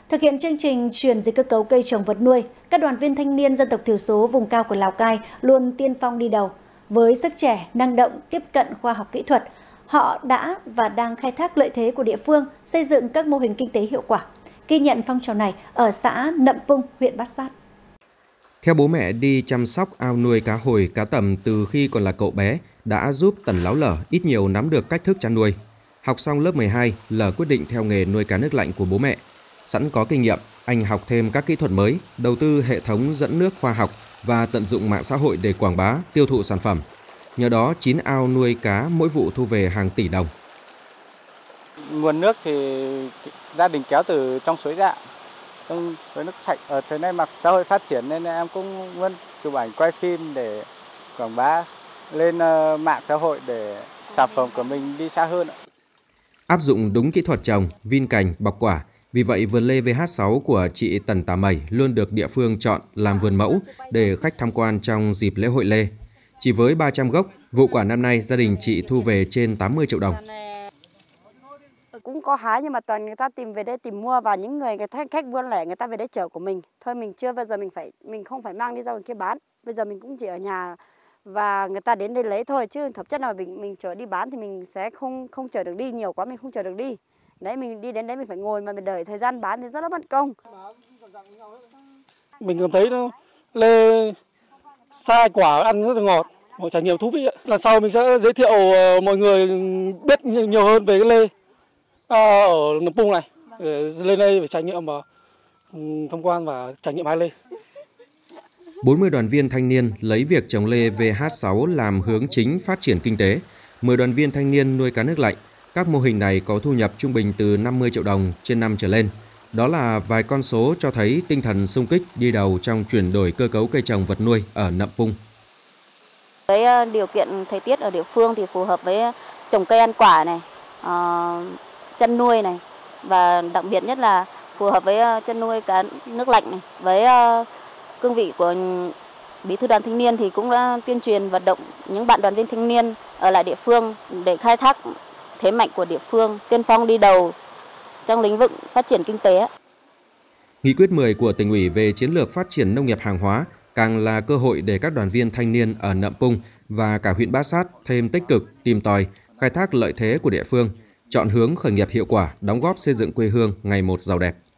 Thực hiện chương trình chuyển dịch cơ cấu cây trồng vật nuôi, các đoàn viên thanh niên dân tộc thiểu số vùng cao của Lào Cai luôn tiên phong đi đầu. Với sức trẻ, năng động, tiếp cận khoa học kỹ thuật, họ đã và đang khai thác lợi thế của địa phương, xây dựng các mô hình kinh tế hiệu quả. Ghi nhận phong trào này ở xã Nậm Pung, huyện Bát Sát. Theo bố mẹ đi chăm sóc ao nuôi cá hồi, cá tầm từ khi còn là cậu bé đã giúp Tần Láo Lở ít nhiều nắm được cách thức chăn nuôi. Học xong lớp 12, Lở quyết định theo nghề nuôi cá nước lạnh của bố mẹ. Sẵn có kinh nghiệm, anh học thêm các kỹ thuật mới, đầu tư hệ thống dẫn nước khoa học và tận dụng mạng xã hội để quảng bá, tiêu thụ sản phẩm. Nhờ đó, 9 ao nuôi cá mỗi vụ thu về hàng tỷ đồng. Nguồn nước thì gia đình kéo từ trong suối Rạ, trong suối nước sạch. Ở thời nay mà xã hội phát triển nên em cũng muốn chụp ảnh quay phim để quảng bá lên mạng xã hội để sản phẩm của mình đi xa hơn. Áp dụng đúng kỹ thuật trồng, vin cành, bọc quả. Vì vậy, vườn lê VH6 của chị Tần Tà Mẩy luôn được địa phương chọn làm vườn mẫu để khách tham quan trong dịp lễ hội lê. Chỉ với 300 gốc, vụ quả năm nay gia đình chị thu về trên 80 triệu đồng. Cũng có hái nhưng mà toàn người ta tìm về đây tìm mua, và những người khách buôn lẻ người ta về đây chợ của mình. Thôi mình chưa bao giờ mình không phải mang đi ra ngoài kia bán. Bây giờ mình cũng chỉ ở nhà và người ta đến đây lấy thôi, chứ thực chất là mình chở đi bán thì mình sẽ không chở được đi, nhiều quá mình không chở được đi. Đấy, mình đi đến đấy mình phải ngồi mà mình đợi thời gian bán thì rất là mất công. Mình cảm thấy nó lê sai quả ăn rất là ngọt, một trải nghiệm thú vị. Lần sau mình sẽ giới thiệu mọi người biết nhiều hơn về cái lê ở Nậm Pung này, để lên đây phải trải nghiệm và tham quan và trải nghiệm hái lê. 40 đoàn viên thanh niên lấy việc trồng lê VH6 làm hướng chính phát triển kinh tế. 10 đoàn viên thanh niên nuôi cá nước lạnh. Các mô hình này có thu nhập trung bình từ 50 triệu đồng trên năm trở lên. Đó là vài con số cho thấy tinh thần xung kích đi đầu trong chuyển đổi cơ cấu cây trồng vật nuôi ở Nậm Pung. Với điều kiện thời tiết ở địa phương thì phù hợp với trồng cây ăn quả này, chăn nuôi này, và đặc biệt nhất là phù hợp với chăn nuôi cá nước lạnh này. Với cương vị của Bí thư đoàn thanh niên thì cũng đã tuyên truyền vận động những bạn đoàn viên thanh niên ở lại địa phương để khai thác thế mạnh của địa phương, tiên phong đi đầu trong lĩnh vực phát triển kinh tế. Nghị quyết 10 của Tỉnh ủy về chiến lược phát triển nông nghiệp hàng hóa càng là cơ hội để các đoàn viên thanh niên ở Nậm Pung và cả huyện Bát Sát thêm tích cực, tìm tòi, khai thác lợi thế của địa phương, chọn hướng khởi nghiệp hiệu quả, đóng góp xây dựng quê hương ngày một giàu đẹp.